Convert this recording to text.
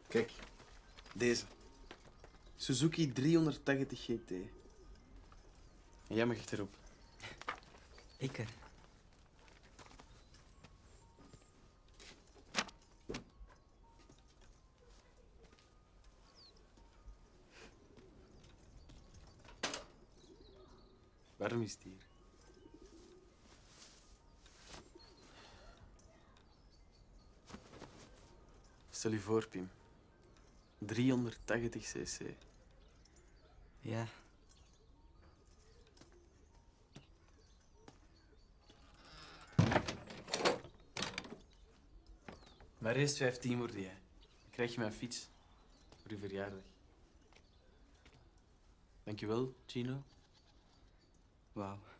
Kijk, deze. Suzuki 380 GT. En jij mag echt erop. Ik er. Waarom is het hier? Stel je voor, Pim. 380 cc. Ja. Maar eerst 15 worden jij. Dan krijg je mijn fiets. Voor je verjaardag. Dankjewel, Gino. Wauw.